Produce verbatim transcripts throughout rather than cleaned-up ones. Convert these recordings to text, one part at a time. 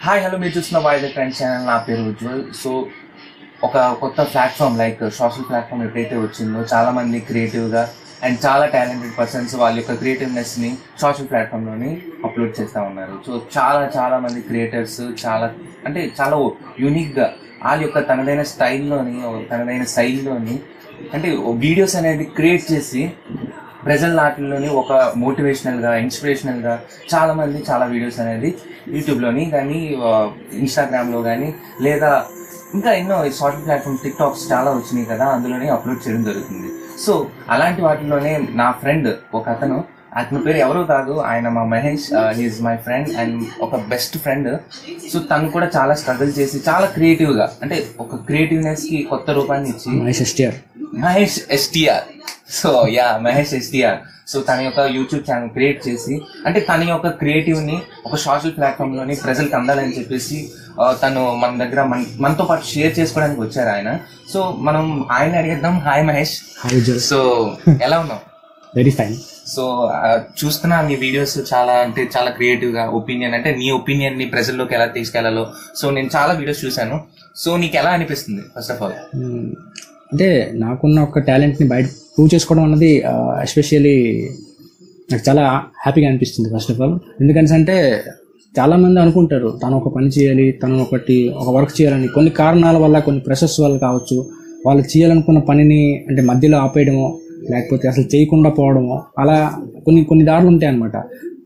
Hi hello మీరు చూస్తున్న Vizag trend channel. నా పేరు ఉజ్వల్. సో ఒక కొత్త ప్లాట్ఫామ్ లైక్ సోషల్ ప్లాట్ఫామ్ ఎప్పుడైతే వచ్చిందో చాలా మంది క్రియేటివ్గా అండ్ చాలా టాలెంటెడ్ పర్సన్స్ వాళ్ళ యొక్క క్రియేటివ్నెస్ని సోషల్ ప్లాట్ఫామ్లోని అప్లోడ్ చేస్తూ ఉన్నారు. సో చాలా చాలా మంది క్రియేటర్స్ చాలా అంటే చాలా యూనిక్గా వాళ్ళ యొక్క తనదైన స్టైల్లోని తనదైన స్టైల్లోని అంటే వీడియోస్ అనేది క్రియేట్ చేసి ప్రజల నాటిల్లోని ఒక మోటివేషనల్గా ఇన్స్పిరేషనల్గా చాలామంది చాలా వీడియోస్ అనేది యూట్యూబ్లోని కానీ ఇన్స్టాగ్రామ్లో కానీ లేదా ఇంకా ఎన్నో సోషల్ ప్లాట్ఫామ్ టిక్టాక్స్ చాలా వచ్చినాయి కదా, అందులోనే అప్లోడ్ చేయడం జరుగుతుంది. సో అలాంటి వాటిలోనే నా ఫ్రెండ్ ఒక అతను, అతని పేరు ఎవరో కాదు, ఆయన మా Mahesh. He is my friend and ఒక బెస్ట్ ఫ్రెండ్. సో తను కూడా చాలా స్ట్రగుల్ చేసి చాలా క్రియేటివ్గా అంటే ఒక క్రియేటివ్నెస్కి కొత్త రూపాన్ని ఇచ్చి Mahesh STR Mahesh STR so yeah Mahesh STR so తన యొక్క యూట్యూబ్ ఛానల్ క్రియేట్ చేసి అంటే తన యొక్క క్రియేటివ్ని ఒక సోషల్ ప్లాట్ఫామ్లోని ప్రజలకు అందాలని చెప్పేసి తను మన దగ్గర మన మనతో పాటు షేర్ చేసుకోవడానికి వచ్చారు ఆయన. సో మనం ఆయన అడిగేద్దాం. హాయ్ మహేష్. సో ఎలా ఉన్నావు? Very fine. సో చూస్తున్నా నీ వీడియోస్ చాలా అంటే చాలా క్రియేటివ్గా ఒపీనియన్ అంటే నీ ఒపీనియన్ని ప్రజల్లోకి ఎలా తీసుకెళ్లాలో సో నేను చాలా వీడియోస్ చూశాను. సో నీకు ఎలా అనిపిస్తుంది ఫస్ట్ ఆఫ్ ఆల్? అంటే నాకున్న ఒక టాలెంట్ని బయట ప్రూవ్ చేసుకోవడం అన్నది ఎస్పెషల్లీ నాకు చాలా హ్యాపీగా అనిపిస్తుంది ఫస్ట్ ఆఫ్ ఆల్. ఎందుకంటే చాలామంది అనుకుంటారు తను ఒక పని చేయాలి, తను ఒకటి ఒక వర్క్ చేయాలని. కొన్ని కారణాల వల్ల, కొన్ని ప్రెషర్స్ వల్ల కావచ్చు, వాళ్ళు చేయాలనుకున్న పనిని అంటే మధ్యలో ఆపేయడమో లేకపోతే అసలు చేయకుండా పోవడమో అలా కొన్ని కొన్ని దారులు ఉంటాయి అన్నమాట.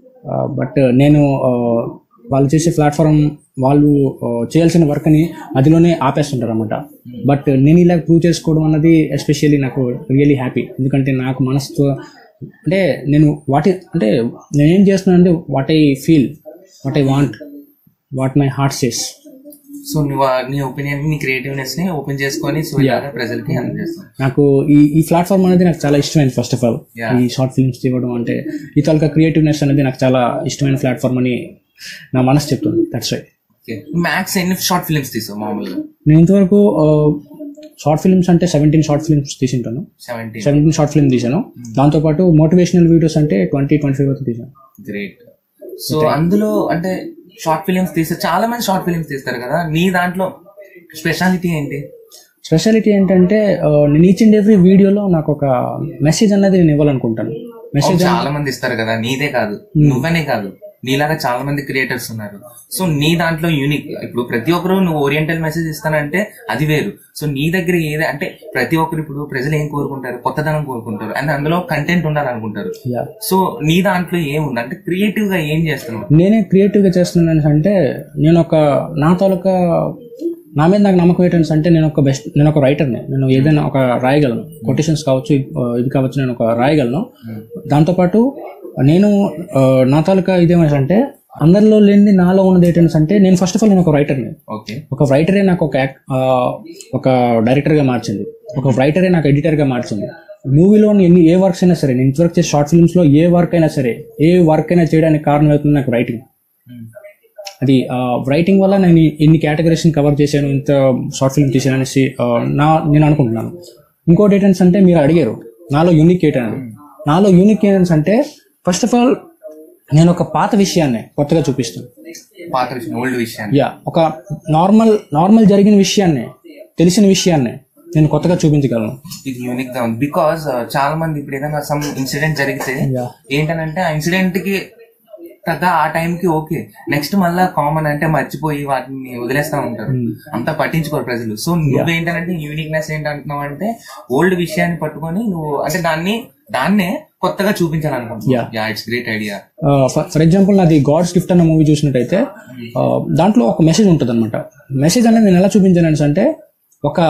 బట్ నేను వాళ్ళు చేసే ప్లాట్ఫామ్ వాళ్ళు చేయాల్సిన వర్క్ని మధ్యలోనే ఆపేస్తుంటారు అనమాట. బట్ నేను ఇలా ప్రూవ్ చేసుకోవడం అన్నది ఎస్పెషల్లీ నాకు రియలీ హ్యాపీ. ఎందుకంటే నాకు మనసుతో అంటే నేను వాటి అంటే నేనేం చేస్తున్నాను అంటే what I feel, what I want, what my heart says. So నువ్వు నీ ఒపీనియన్ నీ క్రియేటివ్నెస్ ని ఓపెన్ చేసుకొని సో ప్రజలకి అందజేస్తాను. నాకు ఈ ఈ ప్లాట్ఫామ్ అనేది నాకు చాలా ఇష్టమైంది ఫస్ట్ ఆఫ్ ఆల్. ఈ షార్ట్ ఫిల్మ్స్ తీయడం అంటే ఈ తాలూకా క్రియేటివ్నెస్ అనేది నాకు చాలా ఇష్టమైన ప్లాట్ఫామ్ అని నా మనసు చెప్తుంది. That's why. మ్యాక్స్ ఎన్ని షార్ట్ ఫిల్మ్స్ తీసావు మామూలుగా? నేను ఇంతవరకు షార్ట్ ఫిల్మ్స్ అంటే సెవెంటీన్ షార్ట్ ఫిల్మ్స్ తీసింటాను. సెవెంటీన్ షార్ట్ ఫిల్మ్ తీసాను. దాంతో పాటు మోటివేషనల్ వీడియోస్ అంటే ట్వంటీ ట్వంటీ ఫైవ్ వరకు తీసాను. గ్రేట్. సో అందులో అంటే షార్ట్ ఫిలిమ్స్ తీస్తారు, చాలా మంది షార్ట్ ఫిలిమ్స్ తీస్తారు కదా, నీ దాంట్లో స్పెషాలిటీ ఏంటి? స్పెషాలిటీ ఏంటంటే నేను ఈచ్ అండ్ ఎవ్రీ వీడియోలో నాకు ఒక మెసేజ్ అన్నది నేను ఇవ్వాలనుకుంటాను. మెసేజ్ చాలా మంది ఇస్తారు కదా, నీదే కాదు నువ్వనే కాదు నీలాగా చాలా మంది క్రియేటర్స్ ఉన్నారు. సో నీ దాంట్లో యూనిక్ ఇప్పుడు ప్రతి ఒక్కరు నువ్వు ఓరియంటల్ మెసేజ్ ఇస్తానంటే అది వేరు. సో నీ దగ్గర ఏదే అంటే ప్రతి ఒక్కరు ఇప్పుడు ప్రజలు ఏం కోరుకుంటారు, కొత్తదనం కోరుకుంటారు అండ్ అందులో కంటెంట్ ఉండాలనుకుంటారు. సో నీ దాంట్లో ఏముంది అంటే క్రియేటివ్ గా ఏం చేస్తున్నావు? నేనే క్రియేటివ్ గా చేస్తున్నాను అంటే నేను ఒక నా తాలూకా నా మీద నాకు నమ్మకం ఏంటంటే అంటే నేను ఒక బెస్ట్ నేను ఒక రైటర్ని. నేను ఏదైనా ఒక రాయగలను, కొటేషన్స్ కావచ్చు ఇది కావచ్చు, నేను ఒక రాయగలను. దాంతోపాటు నేను నా తాలూకా ఇదేమంటే అందరిలో లేనిది నాలో ఉన్నది ఏంటంటే అంటే నేను ఫస్ట్ ఆఫ్ ఆల్ నేను ఒక రైటర్ని. ఒక రైటరే నాకు ఒక ఒక డైరెక్టర్గా మార్చింది, ఒక రైటరే నాకు ఎడిటర్గా మార్చింది. మూవీలో ఎన్ని ఏ వర్క్స్ అయినా సరే, నేను వర్క్ చేసే షార్ట్ ఫిల్మ్స్లో ఏ వర్క్ అయినా సరే, ఏ వర్క్ అయినా చేయడానికి కారణం అవుతుంది నాకు రైటింగ్. అది రైటింగ్ వల్ల నేను ఎన్ని కేటగిరీస్ని కవర్ చేశాను, ఇంత షార్ట్ ఫిల్మ్ తీసాను అనేసి నా నేను అనుకుంటున్నాను. ఇంకోటి ఏంటంటే అంటే మీరు అడిగారు నాలో యూనిక్ ఏంటని. నాలో యూనిక్ ఏంటంటే అంటే ఫస్ట్ ఆఫ్ ఆల్ నేను ఒక పాత విషయాన్ని కొత్తగా చూపిస్తాను. పాత విషయం, ఓల్డ్ విషయాన్ని, యా ఒక నార్మల్ నార్మల్ జరిగిన విషయాన్ని, తెలిసిన విషయాన్ని నేను కొత్తగా చూపించగలను. ఇది యూనిక్ గా ఉంది. బికాస్ చాలా మంది ఇప్పుడు ఏదైనా సమ్ ఇన్సిడెంట్ జరిగితే ఏంటనంటే ఆ ఇన్సిడెంట్ కి కదా ఆ టైంకి ఓకే, నెక్స్ట్ మళ్ళా కామన్ అంటే మర్చిపోయి వాటిని వదిలేస్తా ఉంటారు, అంతా పట్టించుకోరు ప్రజలు. సో నువ్వేంటంటే యూనిక్నెస్ ఏంటంటున్నావు అంటే ఓల్డ్ విషయాన్ని పట్టుకొని నువ్వు అంటే దాన్ని దాన్నే కొత్తగా చూపించాలనుకుంటున్నావు. It's great idea. For example నాది గాడ్స్ గిఫ్ట్ అన్న మూవీ చూసినట్టయితే దాంట్లో ఒక మెసేజ్ ఉంటుంది అనమాట. మెసేజ్ అనేది నేను ఎలా చూపించాను అంటే ఒక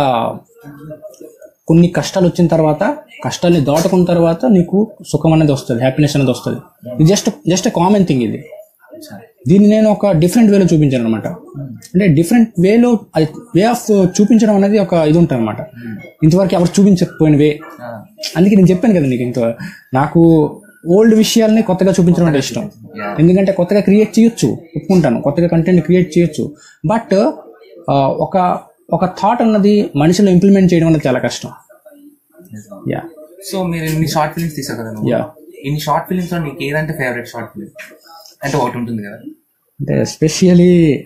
కొన్ని కష్టాలు వచ్చిన తర్వాత, కష్టాన్ని దాటుకున్న తర్వాత నీకు సుఖం అనేది వస్తుంది, హ్యాపీనెస్ అనేది వస్తుంది. ఇది జస్ట్ జస్ట్ కామన్ థింగ్. ఇది దీన్ని నేను ఒక డిఫరెంట్ వేలో చూపించాను అనమాట. అంటే డిఫరెంట్ వేలో వే ఆఫ్ చూపించడం అనేది ఒక ఇది ఉంటుంది అనమాట. ఇంతవరకు ఎవరు చూపించకపోయిన వే. అందుకే నేను చెప్పాను కదా నీకు, ఇంత నాకు ఓల్డ్ విషయాల్ని కొత్తగా చూపించడం అంటే ఇష్టం. ఎందుకంటే కొత్తగా క్రియేట్ చేయొచ్చు, ఒప్పుకుంటాను, కొత్తగా కంటెంట్ క్రియేట్ చేయొచ్చు. బట్ ఒక ఒక థాట్ అన్నది మనిషిలో ఇంప్లిమెంట్ చేయడం అనేది చాలా కష్టం. యా. సో మీరు ఇన్ని షార్ట్ ఫిల్మ్స్ తీసారు కదా, ఇన్ని షార్ట్ ఫిల్మ్స్ లో నీకు ఏదంటే ఫేవరెట్ షార్ట్ ఫిల్మ్ అంటే ఒకటి ఉంటుంది కదా? అంటే ఎస్పెషల్లీ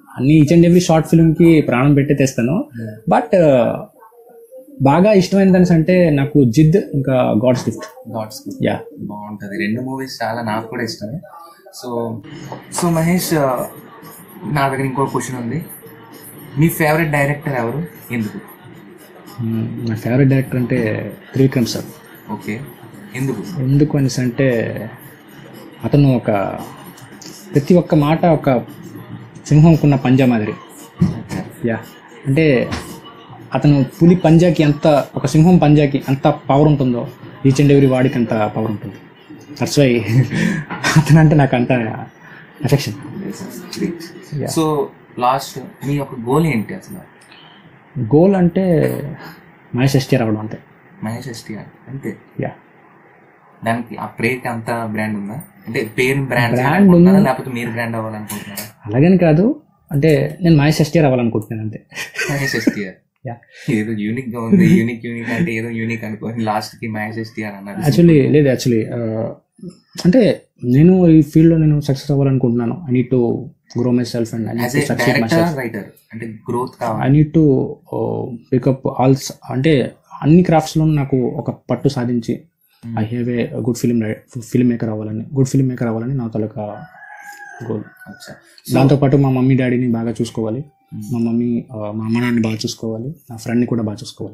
అన్ని ఈచ్ అండ్ ఎవ్రీ షార్ట్ ఫిల్మ్కి ప్రాణం పెట్టే తెస్తాను. బట్ బాగా ఇష్టమైన దాని అంటే నాకు జిద్ ఇంకా God's gift. God's gift yeah బాగుంటుంది. రెండు మూవీస్ చాలా నాకు కూడా ఇష్టమే. సో సో మహేష్, నా దగ్గర ఇంకో క్వశ్చన్ ఉంది. మీ ఫేవరెట్ డైరెక్టర్ ఎవరు, ఎందుకు? నా ఫేవరెట్ డైరెక్టర్ అంటే త్రివిక్రమ్ సార్. ఓకే, ఎందుకు? ఎందుకు అనేసి అంటే అతను ఒక ప్రతి ఒక్క మాట ఒక సింహంకున్న పంజా మాదిరి. యా అంటే అతను పులి పంజాకి ఎంత, ఒక సింహం పంజాకి ఎంత పవర్ ఉంటుందో ఈచ్ అండ్ ఎవ్రీ వాడికి అంత పవర్ ఉంటుంది. దట్స్ వై అతను అంటే నాకు అంత ఎఫెక్షన్. సో లాస్ట్ మీ యొక్క గోల్ ఏంటి అసలు? గోల్ అంటే మహేష్ ఎస్టీఆర్ అవ్వడం అంతే. మహేష్ ఎస్టీఆర్ అంతే. యా దానికి ఆ పేరుకి అంత బ్రాండ్ ఉందా? అంటే పేరు బ్రాండ్ బ్రాండ్ ఉందా లేకపోతే మీరు బ్రాండ్ అవ్వాలనుకుంటున్నారా? అలాగని కాదు, అంటే నేను మహేష్ ఎస్టీఆర్ అవ్వాలనుకుంటున్నాను అంతే. మహేష్ ఎస్టీఆర్ ఏదో యూనిక్ గా ఉంది. యూనిక్ యూనిక్ అంటే ఏదో యూనిక్ అనుకోని లాస్ట్ కి మహేష్ ఎస్టీఆర్ అన్నారు. యాక్చువల్లీ లేదు, యాక్చువల్లీ అంటే నేను ఈ ఫీల్డ్ లో నేను సక్సెస్ అవ్వాలనుకుంటున్నాను. I need to grow myself and I need to succeed myself. Writer అంటే గ్రోత్ కావాలి. ఐ నీడ్ టు పికప్ ఆల్స్, అంటే అన్ని క్రాఫ్ట్స్ లో నాకు ఒక పట్టు సాధించి I have a good film film maker అవ్వాలని గుడ్ ఫిల్మ్ మేకర్ అవ్వాలని నా తొలక గోల్. దాంతోపాటు మా మమ్మీ డాడీని బాగా చూసుకోవాలి, మా మమ్మీ మా అమ్మ నాన్నని బాగా చూసుకోవాలి, నా ఫ్రెండ్ని కూడా బాగా చూసుకోవాలి.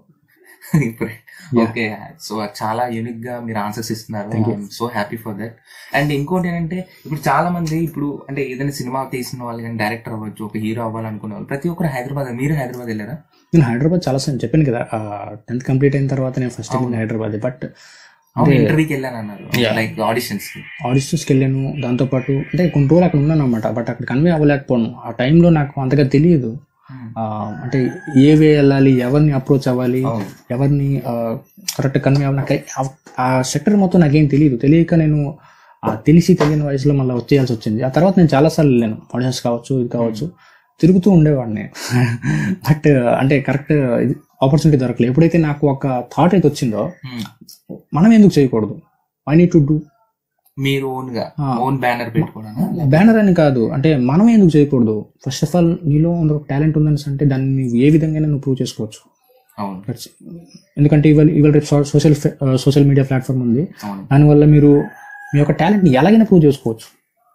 ఓకే, సో చాలా యూనిక్ గా మీరు ఆన్సర్స్ ఇస్తున్నారు. So happy for that. And ఇంకోటి ఏంటంటే ఇప్పుడు చాలా మంది ఇప్పుడు అంటే ఏదైనా సినిమా తీసిన వాళ్ళు కానీ డైరెక్టర్ అవ్వచ్చు, ఒక హీరో అవ్వాలనుకునే వాళ్ళు ప్రతి ఒక్కరు హైదరాబాద్. మీరు హైదరాబాద్ వెళ్ళారా? నేను హైదరాబాద్ చాలా సార్ చెప్పాను కదా, టెన్త్ కంప్లీట్ అయిన తర్వాత నేను ఫస్ట్ టైం హైదరాబాద్. బట్ ఇంటర్వ్యూకి వెళ్ళాను అన్నారు, లైక్ ఆడిషన్స్ ఆడిషన్స్కి వెళ్ళాను. దాంతోపాటు అంటే కొన్ని రోజులు అక్కడ ఉన్నాను అనమాట. బట్ అక్కడ కన్వే అవ్వలేకపోను. ఆ టైంలో నాకు అంతగా తెలియదు అంటే ఏ వే వెళ్ళాలి, ఎవరిని అప్రోచ్ అవ్వాలి, ఎవరిని కరెక్ట్ కన్వే అవ్వాలి. నాకు ఆ సెక్టర్ మొత్తం నాకేం తెలియదు. తెలియక నేను తెలిసి తెలియని వయసులో మళ్ళీ వచ్చేయాల్సి వచ్చింది. ఆ తర్వాత నేను చాలాసార్లు వెళ్ళాను, ఆడిషన్స్ కావచ్చు, ఇది కావచ్చు, తిరుగుతూ ఉండేవాడిని. బట్ అంటే కరెక్ట్ ఆపర్చునిటీ దొరకలేదు. ఎప్పుడైతే నాకు ఒక థాట్ అయితే వచ్చిందో మనం ఎందుకు చేయకూడదు, ఐ నీడ్ టు డూ. మీరు ఓన్ గా ఓన్ బ్యానర్ పెట్టుకోవడం, బ్యానర్ అని కాదు, అంటే మనం ఎందుకు చేయకూడదు. ఫస్ట్ ఆఫ్ ఆల్ నీలో ఒక టాలెంట్ ఉందని అంటే దాన్ని ఏ విధంగా నువ్వు ప్రూవ్ చేసుకోవచ్చు. ఎందుకంటే ఇవాళ ఇవాళ రేపు సోషల్ సోషల్ మీడియా ప్లాట్ఫామ్ ఉంది. దానివల్ల మీరు మీ యొక్క టాలెంట్ ని ఎలాగైనా ప్రూవ్ చేసుకోవచ్చు.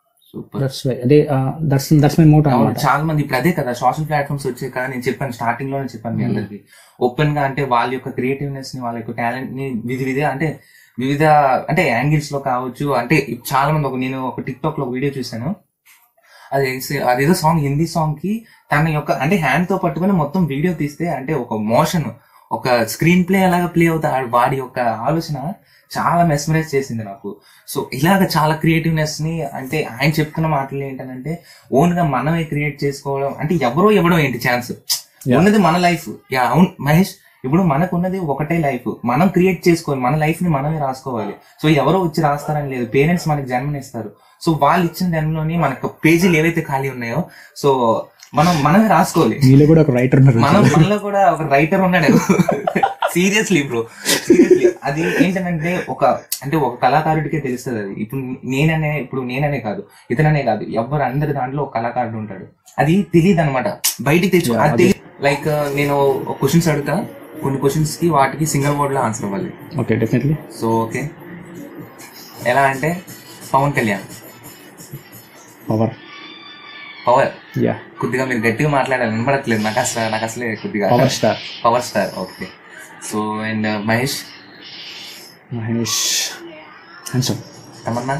అదే దట్స్ దట్స్ మై మోటో. చాలా మంది ఇప్పుడు అదే కదా సోషల్ ప్లాట్ఫామ్స్ వచ్చాయి కదా. నేను చెప్పాను స్టార్టింగ్ లోనే చెప్పాను మీ అందరికి ఓపెన్ గా, అంటే వాళ్ళ యొక్క క్రియేటివ్నెస్ ని, వాళ్ళ యొక్క టాలెంట్ ని విధి విధి అంటే వివిధ అంటే యాంగిల్స్ లో కావచ్చు. అంటే చాలా మంది ఒక నేను ఒక టిక్ టాక్ లో ఒక వీడియో చూసాను. అది అదేదో సాంగ్, హిందీ సాంగ్ కి తన యొక్క అంటే హ్యాండ్ తో పట్టుకుని మొత్తం వీడియో తీస్తే అంటే ఒక మోషన్, ఒక స్క్రీన్ ప్లే ఎలాగా ప్లే అవుతా వాడి యొక్క ఆలోచన చాలా మెస్మరైజ్ చేసింది నాకు. సో ఇలాగ చాలా క్రియేటివ్నెస్ ని అంటే ఆయన చెప్తున్న మాటలు ఏంటంటే ఓన్ గా మనమే క్రియేట్ చేసుకోవడం. అంటే ఎవరో ఎవడో ఏంటి ఛాన్స్ ఉన్నది మన లైఫ్. యా అవును మహేష్, ఇప్పుడు మనకు ఉన్నది ఒకటే లైఫ్, మనం క్రియేట్ చేసుకోవాలి, మన లైఫ్ ని మనమే రాసుకోవాలి. సో ఎవరో వచ్చి రాస్తారని లేదు, పేరెంట్స్ మనకి జన్మనిస్తారు. సో వాళ్ళు ఇచ్చిన జన్మలోని మనకు పేజీలు ఏవైతే ఖాళీ ఉన్నాయో సో మనం మనమే రాసుకోవాలి. కూడా ఒక రైటర్ మనం మనలో కూడా ఒక రైటర్ ఉన్నాడు. Seriously bro, seriously. అది ఏంటంటే ఒక అంటే ఒక కళాకారుడికే తెలుస్తుంది అది. ఇప్పుడు నేననే ఇప్పుడు నేననే కాదు, ఇతననే కాదు, ఎవరు అందరి దాంట్లో ఒక కళాకారుడు ఉంటాడు. అది తెలియదు అనమాట, బయటికి తెచ్చు. అది తెలియదు. లైక్ నేను క్వశ్చన్స్ అడుగుతా, కొన్ని క్వశ్చన్స్ కి వాటికి సింగిల్ వర్డ్ లో ఆన్సర్ ఇవ్వాలి. Okay, definitely. సో ఓకే, ఎలా అంటే Pavan Kalyan. Power power yeah కొద్దిగా మీరు గట్టిగా మాట్లాడాలి, వినపడట్లేదు నాకు అసలు. నాకు అసలే కొద్దిగా power star. Power star okay. So and Mahesh. Mahesh handsome. Tamannaah.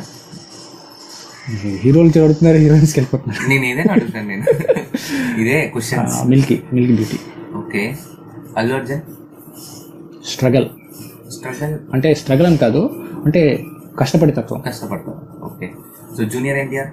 హీరోలు అడుగుతున్నారు, హీరోయిన్స్ వెళ్ళిపోతున్నారు. నేను ఏదైనా అడుగుతాను నేను. ఇదే question. Milky milky beauty. Okay. Allu Arjun. Struggle. Struggle అంటే స్ట్రగల్ అని కాదు, అంటే కష్టపడి తత్వం. కష్టపడతాం okay. So junior NTR.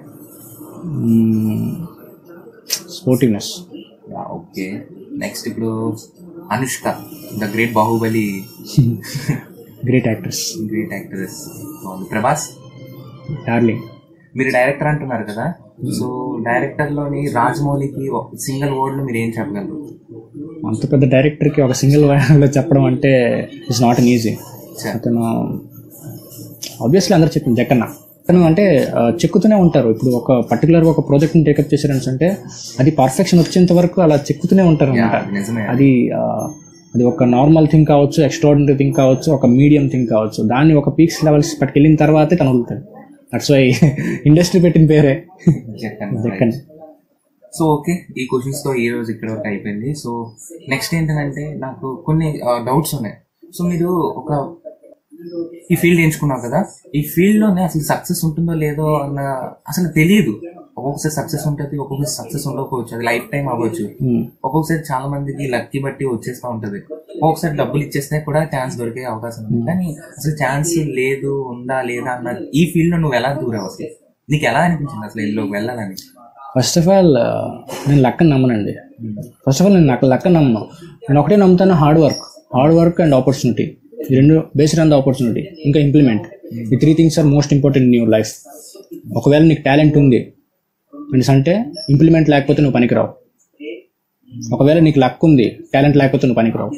Sportiveness. Okay. Next ఇప్పుడు Anushka, the great Baahubali. Great actress. Great actress. Prabhas. Darling. మీరు డైరెక్టర్ అంటున్నారు కదా, సో డైరెక్టర్ లోని రాజమౌళికి సింగిల్ వర్డ్ లో మీరు ఏం చెప్పగలరు? అంత పెద్ద డైరెక్టర్ కి ఒక సింగిల్ వర్డ్ లో చెప్పడం అంటే ఇట్స్ నాట్ అన్ ఈజీ. అతను ఆబ్వియస్లీ అందరు చెప్పింది జగన్న. తను అంటే ఆ, చెక్కుతూనే ఉంటారు. ఇప్పుడు ఒక పర్టికులర్ ఒక ప్రాజెక్ట్ని టేకప్ చేశారని అంటే అది పర్ఫెక్షన్ వచ్చేంత వరకు అలా చెక్కుతూనే ఉంటారు అన్నమాట. నిజమే. అది ఆ, అది ఒక నార్మల్ థింగ్ కావచ్చు, ఎక్స్ట్రాడినరీ థింగ్ కావచ్చు, ఒక మీడియం థింగ్ కావచ్చు. దాన్ని ఒక పీక్స్ లెవెల్స్ పట్టుకెళ్ళిన తర్వాతే తను వదులుతాడు. దట్స్ వై ఇండస్ట్రీ పెట్టిన పేరే జక్కన్. సో ఓకే, ఈ క్వశ్చన్స్ తో ఈ రోజు ఇక్కడ వరకు అయిపోయింది. సో నెక్స్ట్ ఏంటంటే నాకు కొన్ని డౌట్స్ ఉన్నాయి. సో మీరు ఒక ఈ ఫీల్డ్ ఎంచుకున్నావు కదా, ఈ ఫీల్డ్ లోనే అసలు సక్సెస్ ఉంటుందో లేదో అన్న అసలు తెలియదు. ఒక్కొక్కసారి సక్సెస్ ఉంటుంది, ఒక్కొక్కసారి సక్సెస్ ఉండకపోవచ్చు, అది లైఫ్ టైం అవ్వచ్చు. ఒక్కొక్కసారి చాలా మందికి లక్కీ బట్టి వచ్చేస్తూ ఉంటది, ఒక్కొక్కసారి డబ్బులు ఇచ్చేస్తే కూడా ఛాన్స్ దొరికే అవకాశం ఉంది. కానీ అసలు ఛాన్స్ లేదు, ఉందా లేదా అన్న ఈ ఫీల్డ్ లో నువ్వు ఎలా దూరావు? అసలు నీకు ఎలా అనిపించింది అసలు ఇందులోకి వెళ్ళాలని? ఫస్ట్ ఆఫ్ ఆల్ నేను లక్కని నమ్మనండి. ఫస్ట్ ఆఫ్ ఆల్ నేను నాకు లక్కని నమ్మను. నేను ఒకటే నమ్ముతాను, hard work hard work and opportunity. ఈ రెండు బేస్డ్ ఆన్ ద ఆపర్చునిటీ, ఇంకా ఇంప్లిమెంట్. ఈ three things are most important in your life. ఒకవేళ నీకు టాలెంట్ ఉంది అంటే ఇంప్లిమెంట్ లేకపోతే నువ్వు పనికిరావు. ఒకవేళ నీకు లక్ ఉంది, టాలెంట్ లేకపోతే నువ్వు పనికిరావు.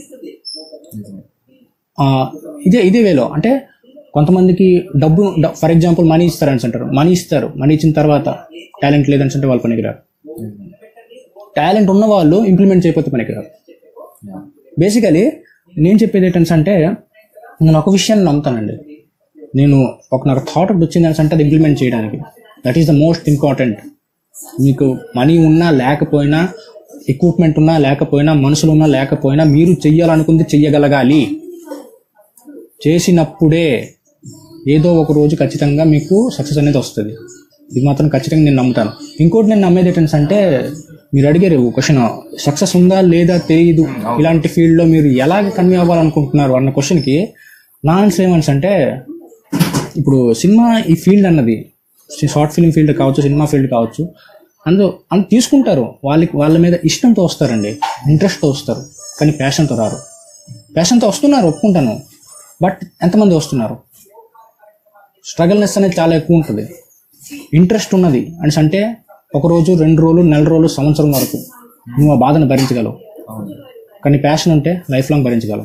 ఇదే ఇదే వేలో అంటే కొంతమందికి డబ్బు, ఫర్ ఎగ్జాంపుల్ మనీ ఇస్తారని అంటారు, మనీ ఇస్తారు, మనీ ఇచ్చిన తర్వాత టాలెంట్ లేదని అంటే వాళ్ళు పనికిరారు. టాలెంట్ ఉన్న వాళ్ళు ఇంప్లిమెంట్ చేయకపోతే పనికిరారు. బేసికలీ నేను చెప్పేది ఏంటంటే అంటే నేను ఒక విషయాన్ని నమ్ముతానండి. నేను ఒక నాకు థాట్ ఒకటి వచ్చింది అంటే అది ఇంప్లిమెంట్ చేయడానికి, that is the most important. మీకు మనీ ఉన్నా లేకపోయినా, ఎక్విప్మెంట్ ఉన్నా లేకపోయినా, మనుషులు ఉన్నా లేకపోయినా, మీరు చెయ్యాలనుకుంది చెయ్యగలగాలి. చేసినప్పుడే ఏదో ఒక రోజు ఖచ్చితంగా మీకు సక్సెస్ అనేది వస్తుంది. ఇది మాత్రం ఖచ్చితంగా నేను నమ్ముతాను. ఇంకోటి నేను నమ్మేది ఏంటంటే మీరు అడిగారు క్వశ్చన్, సక్సెస్ ఉందా లేదా తెలియదు, ఇలాంటి ఫీల్డ్లో మీరు ఎలాగ కన్వే అవ్వాలనుకుంటున్నారు అన్న క్వశ్చన్కి నా ఆన్సర్ ఏమన్స్ అంటే, ఇప్పుడు సినిమా ఈ ఫీల్డ్ అన్నది షార్ట్ ఫిల్మ్ ఫీల్డ్ కావచ్చు, సినిమా ఫీల్డ్ కావచ్చు, అందులో అంత తీసుకుంటారు. వాళ్ళకి వాళ్ళ మీద ఇష్టంతో వస్తారండి, ఇంట్రెస్ట్తో వస్తారు, కానీ ప్యాషన్తో రారు. ప్యాషన్తో వస్తున్నారు ఒప్పుకుంటాను, బట్ ఎంతమంది వస్తున్నారు? స్ట్రగల్నెస్ అనేది చాలా ఎక్కువ ఉంటుంది. ఇంట్రెస్ట్ ఉన్నది అని అంటే ఒక రోజు, రెండు రోజులు, నెల రోజులు, సంవత్సరం వరకు నువ్వు ఆ బాధను భరించగలవు. కానీ ప్యాషన్ ఉంటే లైఫ్ లాంగ్ భరించగలవు.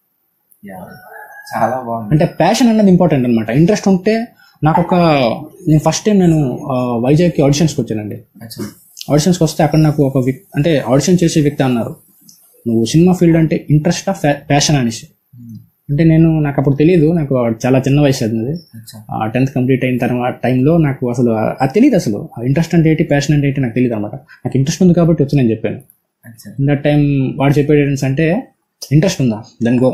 చాలా బాగుంది. అంటే ప్యాషన్ అన్నది ఇంపార్టెంట్ అనమాట. ఇంట్రెస్ట్ ఉంటే నాకు ఒక నేను ఫస్ట్ టైం నేను వైజాగ్కి ఆడిషన్స్కి వచ్చానండి. ఆడిషన్స్కి వస్తే అక్కడ నాకు ఒక వ్యక్తి అంటే ఆడిషన్ చేసే వ్యక్తి అన్నారు, నువ్వు సినిమా ఫీల్డ్ అంటే ఇంట్రెస్టా ప్యాషన్ అనేసి. అంటే నేను నాకు అప్పుడు తెలియదు, నాకు చాలా చిన్న వయసు అది. టెన్త్ కంప్లీట్ అయిన తర్వాత టైంలో నాకు అసలు అది తెలియదు, అసలు ఇంట్రెస్ట్ అంటే ఏంటి, ప్యాషన్ అంటే ఏంటి నాకు తెలియదు అనమాట. నాకు ఇంట్రెస్ట్ ఉంది కాబట్టి వచ్చి నేను చెప్పాను. ఇన్ దట్ టైం వాడు చెప్పేది అంటే, ఇంట్రెస్ట్ ఉందా then go,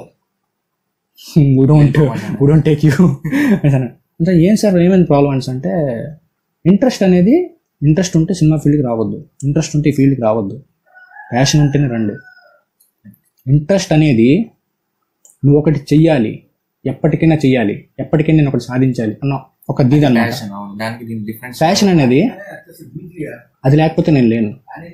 we don't we don't take you అంటే. ఏం సార్ ఏమైంది ప్రాబ్లం అని అంటే, ఇంట్రెస్ట్ అనేది ఇంట్రెస్ట్ ఉంటే సినిమా ఫీల్డ్కి రావద్దు, ఇంట్రెస్ట్ ఉంటే ఈ ఫీల్డ్కి రావద్దు, ప్యాషన్ ఉంటేనే రండి. ఇంట్రెస్ట్ అనేది నువ్వు ఒకటి చెయ్యాలి, ఎప్పటికైనా చెయ్యాలి, ఎప్పటికైనా నేను ఒకటి సాధించాలి అన్న ఒక దీని అన్నమాట. ప్యాషన్ అనేది అది లేకపోతే నేను లేను.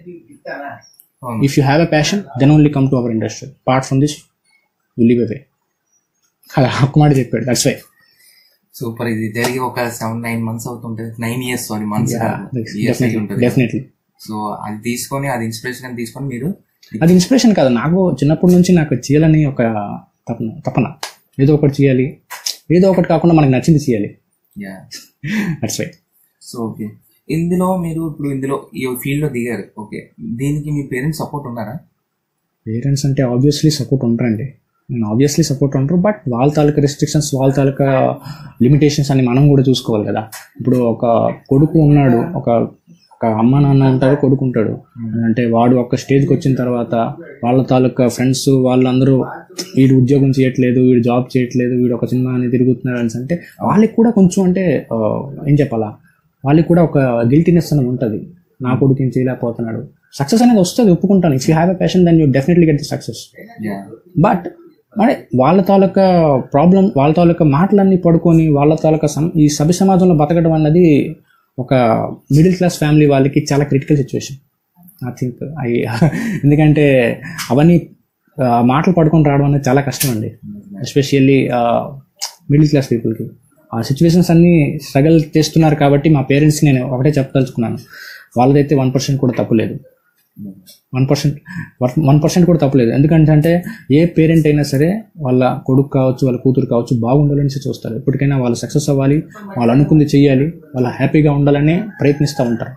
If you have a passion then only come to our industry, part from this you leave away. అలా ఒక్క మాట చెప్పాడు. That's why. సూపర్. ఇది జరిగి ఒక సెవెన్ నైన్ మంత్స్ అవుతుంటది, nine years sorry months definitely. So అది తీసుకొని అది ఇన్స్పిరేషన్ తీసుకొని మీరు, అది ఇన్స్పిరేషన్ కాదు, నాకు చిన్నప్పటి నుంచి నాకు చేయాలని ఒక తపన తపన ఏదో ఒకటి చేయాలి, ఏదో ఒకటి కాకుండా మనకు నచ్చింది చేయాలి. That's why. సో ఓకే, ఇందులో మీరు ఇప్పుడు ఇందులో ఈ ఫీల్డ్ లో దిగారు, ఓకే, దీనికి మీ పేరెంట్స్ సపోర్ట్ ఉన్నారా? పేరెంట్స్ అంటే ఆబ్వియస్లీ సపోర్ట్ ఉంటారండి, నేను ఆబ్వియస్లీ సపోర్ట్ ఉంటారు. బట్ వాళ్ళ తాలూకా రెస్ట్రిక్షన్స్, వాళ్ళ తాలూకా లిమిటేషన్స్ అని మనం కూడా చూసుకోవాలి కదా. ఇప్పుడు ఒక కొడుకు ఉన్నాడు, ఒక ఒక అమ్మ నాన్న ఉంటారు, కొడుకుంటాడు అంటే వాడు ఒక స్టేజ్కి వచ్చిన తర్వాత వాళ్ళ తాలూకా ఫ్రెండ్స్ వాళ్ళందరూ వీడు ఉద్యోగం చేయట్లేదు, వీడు జాబ్ చేయట్లేదు, వీడు ఒక సినిమా అని తిరుగుతున్నారు అని అంటే వాళ్ళకి కూడా కొంచెం అంటే ఏం చెప్పాలా, వాళ్ళకి కూడా ఒక గిల్టీనెస్ అనేది ఉంటుంది. నా కొడుకు ఏం చేయలేకపోతున్నాడు. సక్సెస్ అనేది వస్తుంది, ఒప్పుకుంటాను. If you have a passion then you definitely get the success. But అంటే వాళ్ళ తాలూకా ప్రాబ్లం, వాళ్ళ తాలూకా మాటలన్నీ పడుకొని వాళ్ళ తాలూకా ఈ సభ్య సమాజంలో బతకడం అన్నది ఒక మిడిల్ క్లాస్ ఫ్యామిలీ వాళ్ళకి చాలా critical situation I think. I ఎందుకంటే అవన్నీ మాటలు పడుకొని రావడం అనేది చాలా కష్టం అండి, ఎస్పెషల్లీ మిడిల్ క్లాస్ పీపుల్కి. ఆ సిచ్యువేషన్స్ అన్నీ స్ట్రగల్ చేస్తున్నారు కాబట్టి మా పేరెంట్స్కి నేను ఒకటే చెప్పదలుచుకున్నాను, వాళ్ళదైతే వన్ పర్సెంట్ కూడా తప్పు లేదు. వన్ పర్సెంట్ వన్ పర్సెంట్ కూడా తప్పలేదు. ఎందుకంటే అంటే ఏ పేరెంట్ అయినా సరే వాళ్ళ కొడుకు కావచ్చు వాళ్ళ కూతురు కావచ్చు బాగుండాలని చూస్తారు. ఎప్పటికైనా వాళ్ళు సక్సెస్ అవ్వాలి, వాళ్ళు అనుకుంది చెయ్యాలి, వాళ్ళు హ్యాపీగా ఉండాలని ప్రయత్నిస్తూ ఉంటారు.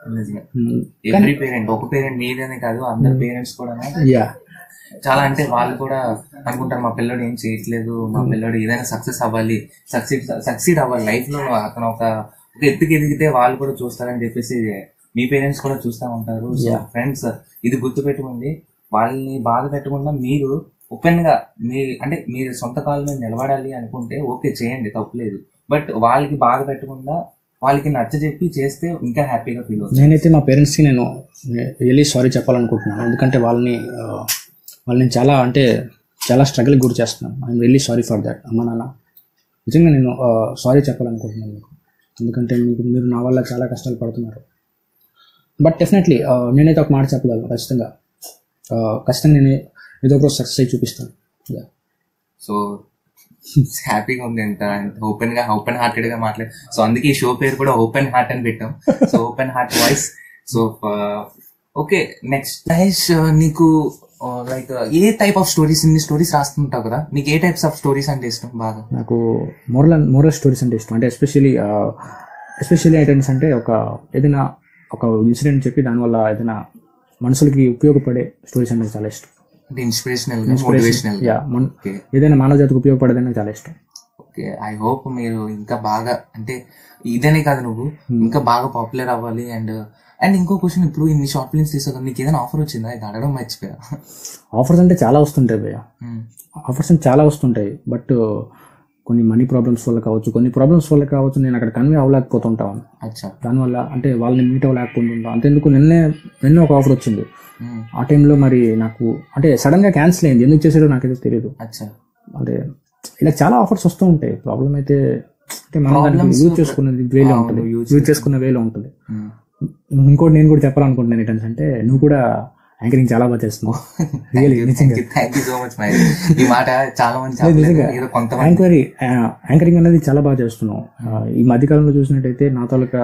ఎవ్రీ పేరెంట్, ఒక పేరెంట్ మీదనే కాదు అందరు పేరెంట్స్ కూడా యా చాలా అంటే వాళ్ళు కూడా అనుకుంటారు మా పిల్లడు ఏం చేయట్లేదు, మా పిల్లడు ఏదైనా సక్సెస్ అవ్వాలి, సక్సీడ్ సక్సీడ్ అవ్వాలి లైఫ్ లో, అతను ఒక ఎత్తుకి ఎదిగితే వాళ్ళు కూడా చూస్తారని చెప్పేసి మీ పేరెంట్స్ కూడా చూస్తూ ఉంటారు. సో ఫ్రెండ్స్ ఇది గుర్తు పెట్టుకోండి, వాళ్ళని బాధ పెట్టకుండా మీరు ఓపెన్ గా మీ అంటే మీరు సొంత కాళ్ళ మీద నిలబడాలి అనుకుంటే ఓకే చేయండి, తప్పులేదు. బట్ వాళ్ళకి బాధ పెట్టకుండా వాళ్ళకి నచ్చ చెప్పి చేస్తే ఇంకా హ్యాపీగా ఫీల్ అవుతుంది. నేనైతే మా పేరెంట్స్కి నేను రియల్లీ సారీ చెప్పాలనుకుంటున్నాను. ఎందుకంటే వాళ్ళని వాళ్ళని చాలా అంటే చాలా స్ట్రగుల్కి గురి చేస్తున్నాను. I'm really sorry for that. అమ్మ నాన్న నిజంగా నేను సారీ చెప్పాలనుకుంటున్నాను మీకు. ఎందుకంటే మీకు మీరు నా వల్ల చాలా కష్టాలు పడుతున్నారు. బట్ డెఫినెట్లీ నేనైతే ఒక మాట చెప్పగలను, ఖచ్చితంగా ఖచ్చితంగా నేను ఏదో ఒక సక్సెస్ అయ్యి చూపిస్తాను. సో హ్యాపీగా ఉంది, ఎంత ఓపెన్ గా ఓపెన్ హార్టెడ్ గా మాట్లాడు. సో అందుకే ఈ షో పేరు కూడా ఓపెన్ హార్ట్ అని పెట్టాం. So open heart voice. So okay, next guys, నీకు లైక్ ఏ టైప్ ఆఫ్ స్టోరీస్, ఇన్ని స్టోరీస్ రాస్తుంటావు కదా, నీకు ఏ టైప్స్ ఆఫ్ స్టోరీస్ అంటే ఇష్టం బాగా? నాకు మోరల్ మోరల్ స్టోరీస్ అంటే ఇష్టం. అంటే ఎస్పెషల్లీ ఎస్పెషల్లీ ఐటమ్స్ అంటే ఒక ఏదైనా ఒక ఇన్సిడెంట్ చెప్పి దానివల్ల ఏదైనా మనుషులకి ఉపయోగపడే స్టోరీస్ అంటే చాలా ఇష్టం. అంటే ఇన్స్పిరేషనల్, మోటివేషనల్, ఏదైనా మానవ జాతికి ఉపయోగపడేదని చాలా ఇష్టం. ఓకే, ఐ హోప్ మీరు ఇంకా బాగా అంటే ఇదనే కాదు నువ్వు ఇంకా బాగా పాపులర్ అవ్వాలి. అండ్ అండ్ ఇంకో క్వశ్చన్, ఇప్పుడు ఇన్ని షార్ట్ ఫిల్మ్స్ తీసుకో, నీకు ఏదైనా ఆఫర్ వచ్చిందా? ఇది అడగడం మర్చిపోయా. ఆఫర్స్ అంటే చాలా వస్తుంటాయి భయ్య, ఆఫర్స్ అంటే చాలా వస్తుంటాయి. బట్ కొన్ని మనీ ప్రాబ్లమ్స్ వల్ల కావచ్చు, కొన్ని ప్రాబ్లమ్స్ వల్ల కావచ్చు, నేను అక్కడ కన్వే అవ్వలేకపోతుంటాను. అచ్చా, దానివల్ల అంటే వాళ్ళని మీట్ అవ్వలేకపోతుంటాను. అంతెందుకు నిన్నే నిన్నే ఒక ఆఫర్ వచ్చింది. ఆ టైంలో మరి నాకు అంటే సడన్ గా క్యాన్సిల్ అయింది. ఎందుకు చేసాడో నాకైతే తెలియదు. అచ్చా, అంటే ఇలా చాలా ఆఫర్స్ వస్తూ ఉంటాయి. ప్రాబ్లం అయితే అంటే మనం యూజ్ చేసుకునే వేలో ఉంటుంది, యూజ్ చేసుకునే వేలో ఉంటుంది. ఇంకోటి నేను కూడా చెప్పాలనుకుంటున్నాను ఏంటంటే, అంటే నువ్వు కూడా యాంకరింగ్ చాలా బాగా చేస్తున్నావు. యాంకరింగ్ అనేది చాలా బాగా చేస్తున్నావు. ఈ మధ్యకాలంలో చూసినట్టయితే నా తాలూకా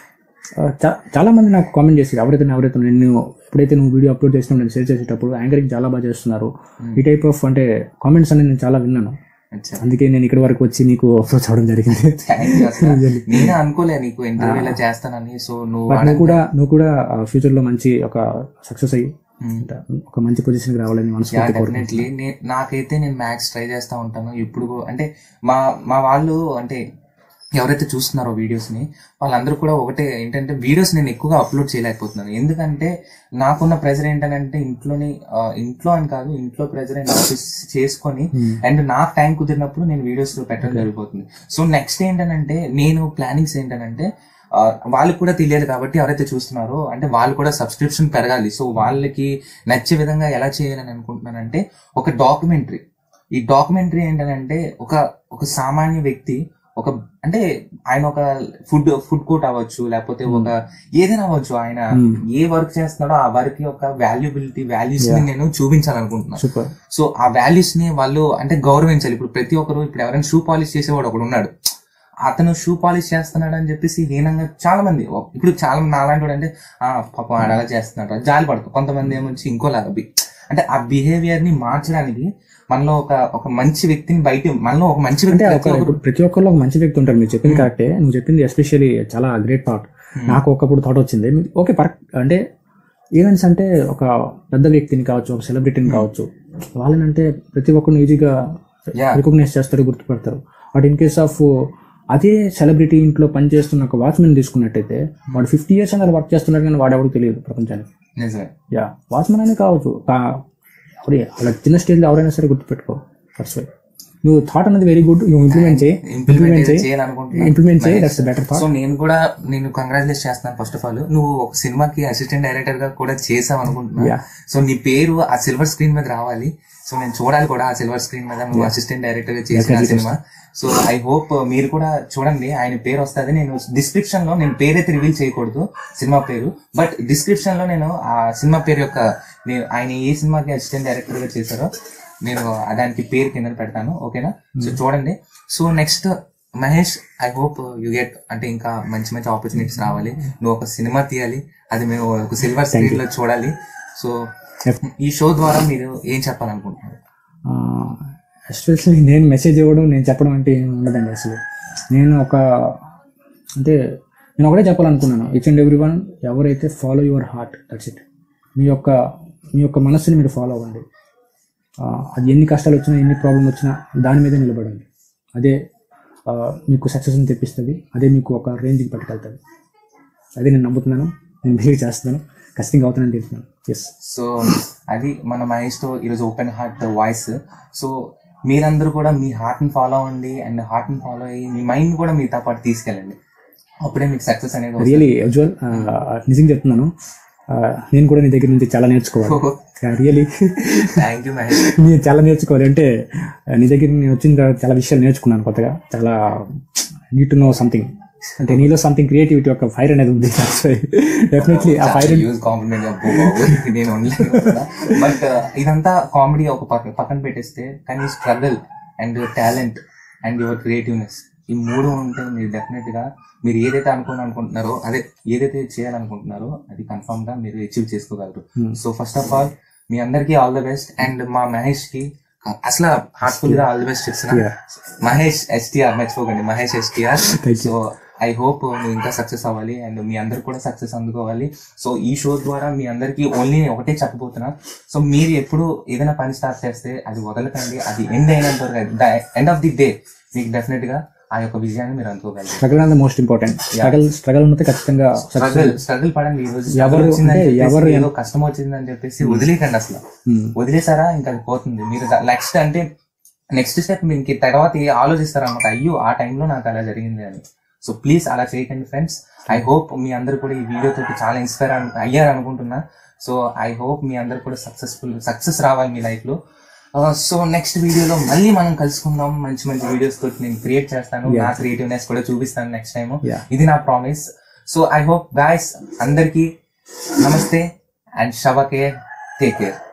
చాలా మంది నాకు కామెంట్ చేశారు, ఎవరైతే ఎవరైతే నేను ఎప్పుడైతే నువ్వు వీడియో అప్లోడ్ చేసినావు నేను షేర్ చేసేటప్పుడు యాంకరింగ్ చాలా బాగా చేస్తున్నారు, ఈ టైప్ ఆఫ్ అంటే కామెంట్స్ అనేది నేను చాలా విన్నాను. అందుకే నేను ఇక్కడ వరకు వచ్చి నీకు అప్రోచ్ అవ్వడం జరిగింది. నేను అనుకోలే నీకు ఇంటర్వ్యూలో చేస్తానని. సో నువ్వు కూడా నువ్వు కూడా ఫ్యూచర్ లో మంచి ఒక సక్సెస్ అయ్యి ఒక మంచి పొజిషన్ కి రావాలని డెఫినెట్లీ. నాకైతే నేను మ్యాథ్స్ ట్రై చేస్తా ఉంటాను ఇప్పుడు. అంటే మా మా వాళ్ళు అంటే ఎవరైతే చూస్తున్నారో వీడియోస్ ని వాళ్ళందరూ కూడా ఒకటే ఏంటంటే, వీడియోస్ నేను ఎక్కువగా అప్లోడ్ చేయలేకపోతున్నాను. ఎందుకంటే నాకున్న ప్రెజర్ ఏంటంటే ఇంట్లోని ఇంట్లో అని కాదు, ఇంట్లో ప్రెజర్ అండ్ ఆఫీస్ చేసుకొని అండ్ నాకు టైం కుదిరినప్పుడు నేను వీడియోస్ పెట్టడం జరిగిపోతుంది. సో నెక్స్ట్ ఏంటంటే నేను ప్లానింగ్స్ ఏంటంటే, వాళ్ళకి కూడా తెలియాలి కాబట్టి ఎవరైతే చూస్తున్నారో అంటే వాళ్ళు కూడా సబ్స్క్రిప్షన్ పెరగాలి. సో వాళ్ళకి నచ్చే విధంగా ఎలా చేయాలని అనుకుంటున్నానంటే, ఒక డాక్యుమెంటరీ. ఈ డాక్యుమెంటరీ ఏంటంటే ఒక ఒక సామాన్య వ్యక్తి ఒక అంటే ఆయన ఒక ఫుడ్ ఫుడ్ కోర్ట్ అవ్వచ్చు, లేకపోతే ఒక ఏదైనా అవ్వచ్చు, ఆయన ఏ వర్క్ చేస్తున్నాడో ఆ వర్క్ యొక్క వాల్యుబిలిటీ వాల్యూస్ ని నేను చూపించాలనుకుంటున్నాను. సో ఆ వాల్యూస్ ని వాళ్ళు అంటే గౌరవించాలి. ఇప్పుడు ప్రతి ఒక్కరు, ఇప్పుడు ఎవరైనా షూ పాలిష్ చేసేవాడు ఒకడు ఉన్నాడు, అతను షూ పాలిష్ చేస్తున్నాడు అని చెప్పేసి హీనంగా చాలా మంది, ఇప్పుడు చాలా మంది నాలాంటి వాడు అంటే ఆ పాపం ఆడ అలా చేస్తున్నాడు జాలి పడతారు. కొంతమంది ఏమొచ్చి ఇంకోలాగా అంటే ఆ బిహేవియర్ ని మార్చడానికి మనలో ఒక ఒక మంచి వ్యక్తిని బయట మనలో ఒక మంచి వ్యక్తి, ప్రతి ఒక్కరిలో ఒక మంచి వ్యక్తి ఉంటారు. మీరు చెప్పింది కరెక్టే, నువ్వు చెప్పింది ఎస్పెషల్లీ చాలా గ్రేట్ థాట్. నాకు ఒకప్పుడు థాట్ వచ్చింది, ఓకే పర్ఫెక్ట్ అంటే ఈవెంట్స్ అంటే ఒక పెద్ద వ్యక్తిని కావచ్చు, ఒక సెలబ్రిటీని కావచ్చు, వాళ్ళనంటే ప్రతి ఒక్కరిని ఈజీగా రికగ్నైజ్ చేస్తారు, గుర్తుపడతారు. బట్ ఇన్ కేస్ ఆఫ్ అదే సెలబ్రిటీ ఇంట్లో పనిచేస్తున్న ఒక వాచ్మెన్ తీసుకున్నట్టయితే వాడు ఫిఫ్టీ ఇయర్స్ అనేది వర్క్ చేస్తున్నాడు కానీ వాడు ఎవరికి తెలియదు ప్రపంచానికి. యా వాచ్మెన్ అనే కావచ్చు, అలా చిన్న స్టేజ్లో ఎవరైనా సరే గుర్తుపెట్టుకో. ఫస్ట్ నువ్వు థాట్ అనేది వెరీ గుడ్, నువ్వు ఇంప్లిమెంట్ చేయి ఇంప్లిమెంట్ చేయాలనుకుంటున్నా ఇంప్లిమెంట్ చేయి దట్స్ బెటర్ థాట్. సో నేను కూడా నేను కంగ్రాచులేట్ చేస్తున్నాను. ఫస్ట్ ఆఫ్ ఆల్ నువ్వు ఒక సినిమాకి అసిస్టెంట్ డైరెక్టర్ గా కూడా చేసావు అనుకుంటున్నా. సో నీ పేరు ఆ సిల్వర్ స్క్రీన్ మీద రావాలి. సో నేను చూడాలి కూడా ఆ సిల్వర్ స్క్రీన్ మీద నువ్వు అసిస్టెంట్ డైరెక్టర్ గా చేసిన సినిమా. సో ఐ హోప్ మీరు కూడా చూడండి, ఆయన పేరు వస్తుంది. నేను డిస్క్రిప్షన్ లో, నేను పేరైతే రివీల్ చేయకూడదు సినిమా పేరు, బట్ డిస్క్రిప్షన్ లో నేను ఆ సినిమా పేరు యొక్క నేను ఆయన ఏ సినిమాకి అసిస్టెంట్ డైరెక్టర్ గా చేశారో నేను దానికి పేరు కింద పెడతాను, ఓకేనా? సో చూడండి. So next Mahesh, I hope you get అంటే ఇంకా మంచి మంచి ఆపర్చునిటీస్ రావాలి. నువ్వు ఒక సినిమా తీయాలి, అది మేము ఒక సిల్వర్ స్క్రీన్ లో చూడాలి. సో ఈ షో ద్వారా మీరు ఏం చెప్పాలనుకుంటున్నారు? ఎస్పెషల్లీ నేను మెసేజ్ ఇవ్వడం, నేను చెప్పడం అంటే ఏమి ఉండదండి. అసలు నేను ఒక అంటే నేను ఒకటే చెప్పాలనుకున్నాను, ఈచ్ అండ్ ఎవ్రీ వన్, ఎవరైతే follow your heart, that's it. మీ యొక్క మీ యొక్క మనస్సుని మీరు ఫాలో అవ్వండి. అది ఎన్ని కష్టాలు వచ్చినా, ఎన్ని ప్రాబ్లం వచ్చినా దాని మీదే నిలబడండి. అదే మీకు సక్సెస్ని తెప్పిస్తుంది, అదే మీకు ఒక రేంజ్కి పట్టుకెళ్తుంది. అదే నేను నమ్ముతున్నాను, నేను బిహేవ్ చేస్తున్నాను, ఖచ్చితంగా అవుతానని తెలుస్తున్నాను. ఎస్. సో అది మన మహేష్తో ఈరోజు ఓపెన్ హార్ట్ వాయిస్. సో మీరందరూ కూడా మీ హార్ట్ని ఫాలో అవ్వండి, అండ్ హార్ట్ని ఫాలో అయ్యి మీ మైండ్ కూడా మీతో పాటు తీసుకెళ్ళండి. అప్పుడే మీకు సక్సెస్ అనేది. రియలీ ఉజ్వల్, నిజంగా చెప్తున్నాను, నేను కూడా నీ దగ్గర నుంచి చాలా నేర్చుకోవాలి. Really thank you Mahesh. మీరు చాలా నేర్చుకోవాలి. అంటే నీ దగ్గర నేను వచ్చిన తర్వాత చాలా విషయాలు నేర్చుకున్నాను కొత్తగా. చాలా నీడ్ టు నో సంథింగ్, అంటే నీలో సంథింగ్ క్రియేటివిటీ ఒక ఫైర్ అనేది ఉంది. డెఫినెట్లీ ఆ ఫైర్ నేను బట్ ఇదంతా కామెడీ ఒక పక్కన పెట్టేస్తే, కానీ struggle and talent and your creativeness, ఈ మూడు ఉంటే మీరు డెఫినెట్ గా మీరు ఏదైతే అనుకుని అనుకుంటున్నారో, అదే ఏదైతే చేయాలనుకుంటున్నారో అది కన్ఫర్మ్ గా మీరు అచీవ్ చేసుకోగలరు. సో ఫస్ట్ ఆఫ్ ఆల్ మీ అందరికీ ఆల్ ద బెస్ట్. అండ్ మా మహేష్ కి అసలు హార్ట్ఫుల్ గా ఆల్ ది బెస్ట్ చెప్తున్నా. మహేష్ ఎస్టీఆర్, మర్చిపోకండి, Mahesh STR. So I hope నువ్వు ఇంకా సక్సెస్ అవ్వాలి అండ్ మీ అందరు కూడా సక్సెస్ అందుకోవాలి. సో ఈ షో ద్వారా మీ అందరికి ఓన్లీ ఒకటే చెప్పబోతున్నా, సో మీరు ఎప్పుడు ఏదైనా పని స్టార్ట్ చేస్తే అది వదలకండి, అది ఎండ్ అయినంత వరకు, ఎండ్ ఆఫ్ ది డే మీకు డెఫినెట్ గా ఆ యొక్క విజయాన్ని మీరు అందుకోగలరు. స్ట్రగల్ అనేది మోస్ట్ ఇంపార్టెంట్. స్ట్రగల్ స్ట్రగల్ ఉంటే ఖచ్చితంగా స్ట్రగల్ స్ట్రగుల్ పడండి. ఈ రోజు ఎవరు ఎవరు ఏదో కష్టం వచ్చిందని చెప్పేసి వదిలేకండి. అసలు వదిలేసారా ఇంకా అది పోతుంది. మీరు నెక్స్ట్ అంటే నెక్స్ట్ స్టెప్ మీకు తర్వాత ఆలోచిస్తారన్నమాట, అయ్యో ఆ టైంలో నాకు అలా జరిగింది అని. సో ప్లీజ్ అలా చేయకండి ఫ్రెండ్స్. ఐ హోప్ మీ అందరు కూడా ఈ వీడియోతో చాలా ఇన్స్పైర్ అయ్యారు అనుకుంటున్నా. సో ఐ హోప్ మీ అందరు కూడా సక్సెస్ఫుల్ సక్సెస్ రావాలి మీ లైఫ్ లో. సో నెక్స్ట్ వీడియోలో మళ్ళీ మనం కలుసుకుందాం. మంచి మంచి వీడియోస్ తోటి నేను క్రియేట్ చేస్తాను, నా క్రియేటివ్నెస్ కూడా చూపిస్తాను నెక్స్ట్ టైం. ఇది నా promise. So I hope guys అందరికి నమస్తే అండ్ శవ కేర్, టేక్ కేర్.